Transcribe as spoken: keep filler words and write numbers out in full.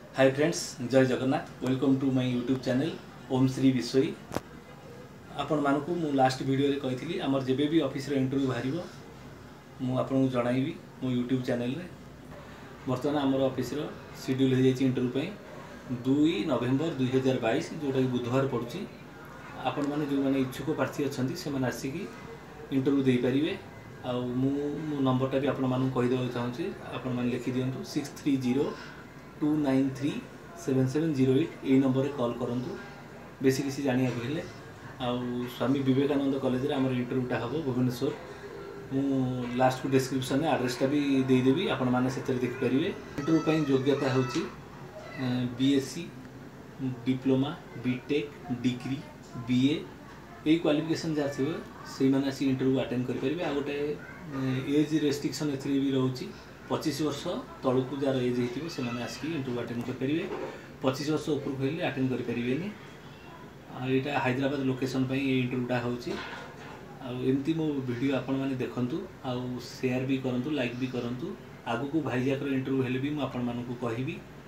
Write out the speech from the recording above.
हाय friends, जय Jagannath. Welcome to my YouTube channel Om Shri Vishwai. आपण मानकु मु लास्ट वीडियो रे कहिथिली हमर जेबे भी ऑफिस रे इंटरव्यू बाहरिबो मु आपन जणाइबी मो यूट्यूब चैनल रे। वर्तमान हमर ऑफिस रो शेड्यूल हो जाई इंटरव्यू पई दो नवेम्बर दो हज़ार बाईस जोटा कि बुधवार पड़ुची। आपण माने जो माने इच्छुक प्रार्थी अछंती से माने आसीकी इंटरव्यू देई परिबे। आ मु मो नंबरटा भी आपण मानकु कहि देबा चाहूची, आपण माने लिखि दियंतु six three zero two nine three seven seven zero eight यही नंबर रे कॉल करंतु। बेसी किसी जानिया हेले आ स्वामी विवेकानंद कॉलेज रे हमर इंटरव्यूटा हबो भुवनेश्वर। मु लास्ट को डिस्क्रिप्शन में एड्रेसटा भी दे देबी, आपण माने सेते देख परिबे। इंटरव्यू पई योग्यता होची BSc, diploma, BTech, degree, BA यही क्वालिफिकेशन जार थिबो सेही माने आसी इंटरव्यू अटेंड करि परिबे। आ गोटे एज रेस्ट्रिक्शन एथि भी रहउची पच्चीस वर्ष तलकू जार एज होती से आसिक इंटरव्यू अटेंड करेंगे। पच्चीस वर्ष ऊपर हेल्ले अटेंड करें। यहाँ हैदराबाद लोकेशन पर इंटरव्यूटा होची। आमती मो वीडियो आपण मैंने देखूँ आउ शेयर भी करूँ, लाइक भी करूँ। आगू को भाईजाक इंटरव्यू हेल्ले भी मुझे कहि